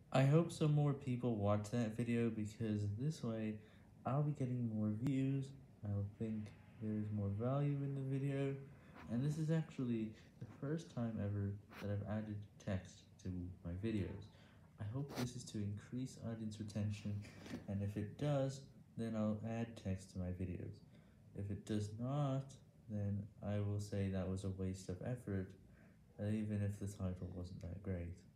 I hope some more people watch that video because this way I'll be getting more views, I'll think there's more value in the video, and this is actually the first time ever that I've added text to my videos. I hope this is to increase audience retention, and if it does, then I'll add text to my videos. If it does not, then I will say that was a waste of effort, even if the title wasn't that great.